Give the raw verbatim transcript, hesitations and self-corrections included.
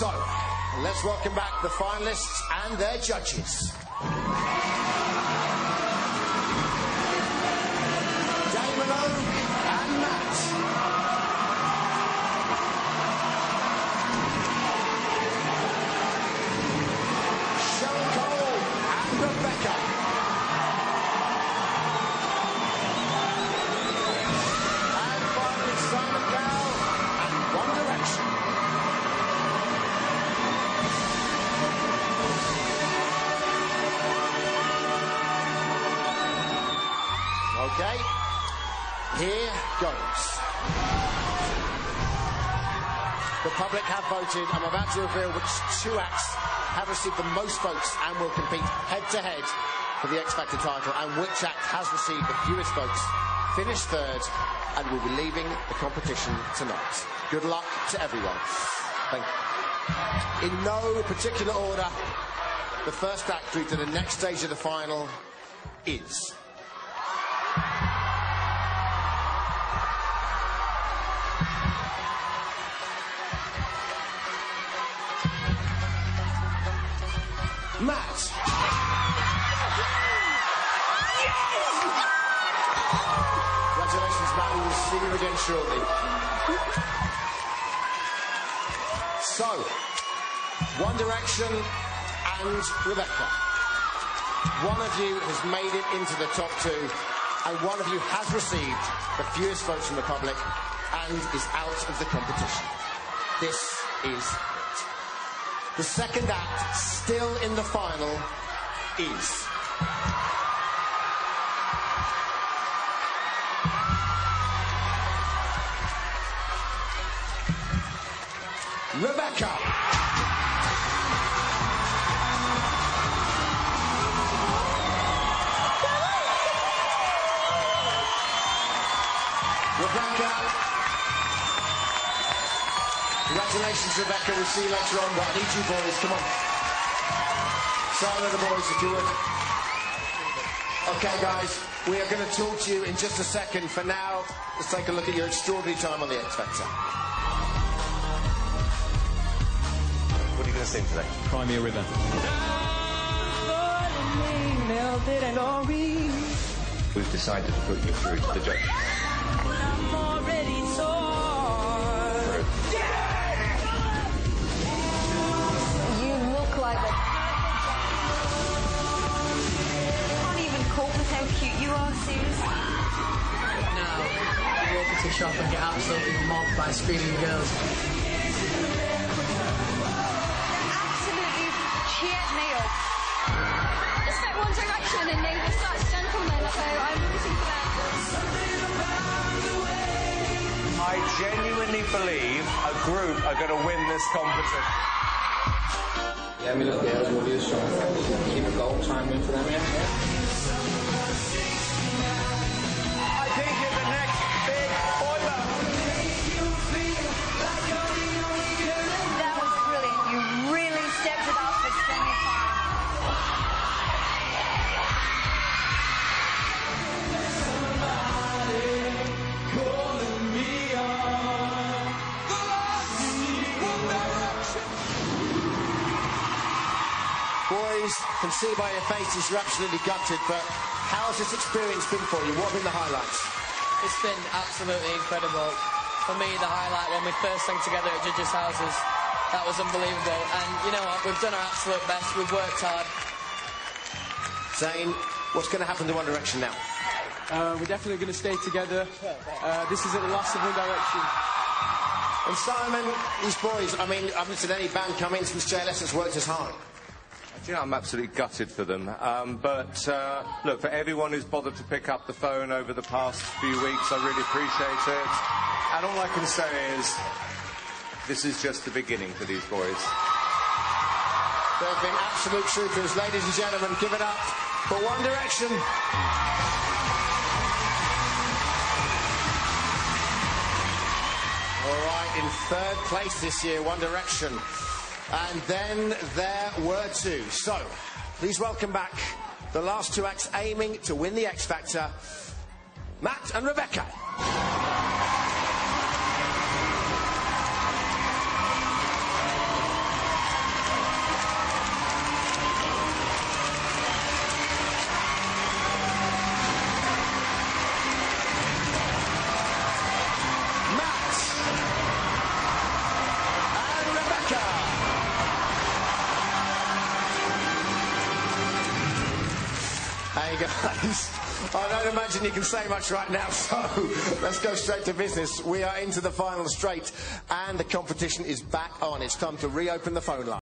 So, let's welcome back the finalists and their judges. Damon and Matt. Cheryl Cole and Rebecca. And finally Simon Cowell and One Direction. Okay, here goes. The public have voted. I'm about to reveal which two acts have received the most votes and will compete head-to-head for the X Factor title, and which act has received the fewest votes, finished third, and will be leaving the competition tonight. Good luck to everyone. Thank you. In no particular order, the first act through to the next stage of the final is... Matt. Congratulations, Matt. We will see you again shortly. So, One Direction and Rebecca. One of you has made it into the top two, and one of you has received the fewest votes from the public and is out of the competition. This is the second act, still in the final, is... Rebecca. Rebecca. Congratulations, Rebecca. We'll see you later on, but I need you boys. Come on. Sign of the boys, if you would. OK, guys, we are going to talk to you in just a second. For now, let's take a look at your extraordinary time on the X Factor. What are you going to sing today? Cry Me a River. We've decided to put you through to the judge. You look like a... You can't even cope with how cute you are, seriously. Now, you walk into a shop and get absolutely mobbed by screaming girls. Absolutely cheered me up. It's like One Direction and they were such gentlemen, so I'm rooting for them. I genuinely believe a group are going to win this competition. Yeah, we look there as well, so keep a goal, try and win for them, yeah? I think you're the next big boiler. That was brilliant. You really stepped it up for semi-final. Boys, can see by your faces you're absolutely gutted, but how has this experience been for you? What have been the highlights? It's been absolutely incredible. For me, the highlight when we first sang together at Judges' Houses, that was unbelievable. And you know what? We've done our absolute best. We've worked hard. Zane, what's going to happen to One Direction now? Uh, we're definitely going to stay together. Uh, this is at the last of One Direction. And Simon, these boys, I mean, I haven't seen any band come in since J L S has worked as hard. Do you know, I'm absolutely gutted for them. Um, but, uh, look, for everyone who's bothered to pick up the phone over the past few weeks, I really appreciate it. And all I can say is, this is just the beginning for these boys. They've been absolute troopers. Ladies and gentlemen, give it up for One Direction. All right, in third place this year, One Direction. And then there were two. So, please welcome back the last two acts aiming to win the X Factor, Matt and Rebecca. guys. I don't imagine you can say much right now, so let's go straight to business. We are into the final straight, and the competition is back on. It's time to reopen the phone line.